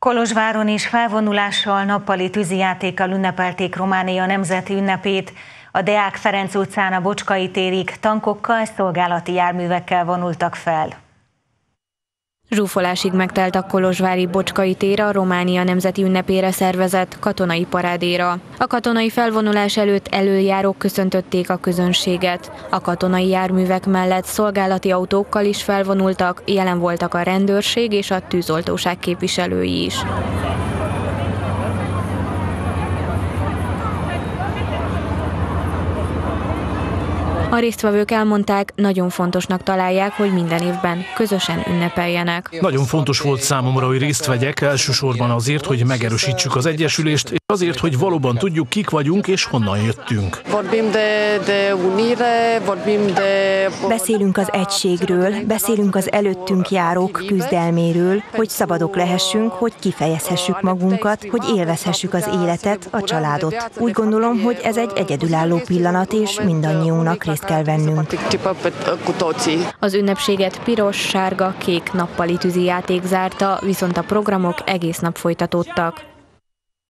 Kolozsváron is felvonulással, nappali tűzijátékkal ünnepelték Románia nemzeti ünnepét. A Deák Ferenc utcán a Bocskai térig tankokkal, szolgálati járművekkel vonultak fel. Zsúfolásig megtelt a kolozsvári Bocskai tér a Románia nemzeti ünnepére szervezett katonai parádéra. A katonai felvonulás előtt elöljárók köszöntötték a közönséget. A katonai járművek mellett szolgálati autókkal is felvonultak, jelen voltak a rendőrség és a tűzoltóság képviselői is. A résztvevők elmondták, nagyon fontosnak találják, hogy minden évben közösen ünnepeljenek. Nagyon fontos volt számomra, hogy részt vegyek, elsősorban azért, hogy megerősítsük az egyesülést, és azért, hogy valóban tudjuk, kik vagyunk és honnan jöttünk. Beszélünk az egységről, beszélünk az előttünk járók küzdelméről, hogy szabadok lehessünk, hogy kifejezhessük magunkat, hogy élvezhessük az életet, a családot. Úgy gondolom, hogy ez egy egyedülálló pillanat, és mindannyiunknak részt kell vennünk. Az ünnepséget piros, sárga, kék nappali tűzijáték zárta, viszont a programok egész nap folytatódtak.